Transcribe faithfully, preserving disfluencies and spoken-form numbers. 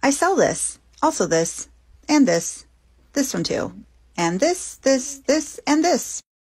I sell this, also this, and this, this one too, and this, this, this, and this.